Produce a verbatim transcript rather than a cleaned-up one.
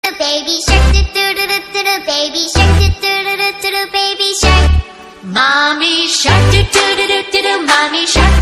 Baby shark, do do do do do do. Baby shark, do do do do do do. Baby shark. Mommy shark, do do do do do do. Mommy shark.